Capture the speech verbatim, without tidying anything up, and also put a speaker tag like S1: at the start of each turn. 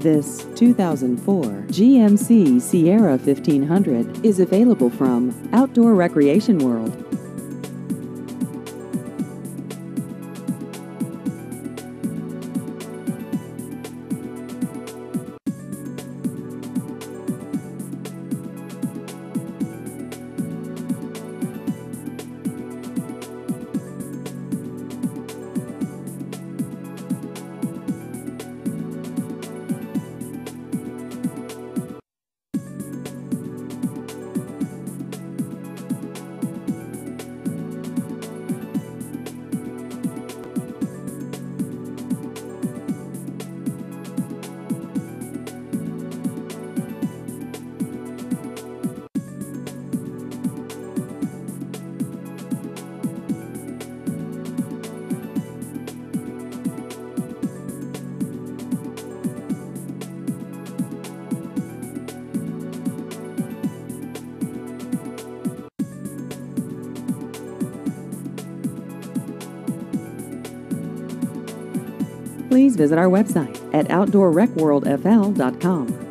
S1: This two thousand four G M C Sierra fifteen hundred is available from Outdoor Recreation World. Please visit our website at outdoor rec world f l dot com.